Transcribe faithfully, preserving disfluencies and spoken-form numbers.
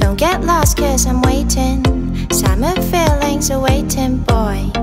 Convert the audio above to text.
Don't get lost cause I'm waiting. Summer feelings are waiting, boy.